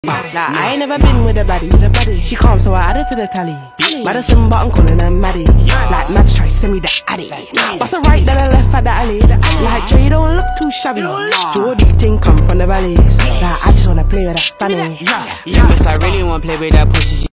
Like, I ain't never been with a baddie. She calm, so I added to the tally. Madison, but I'm calling her Maddie. Like, Mads try to send me the addy. Bust a right, then a left at the alley. Like, Joe, you don't look too shabby. Jordy thing come from the valleys. Like, I just wanna play with that fanny. Yeah, miss, I really wanna play with that pussy.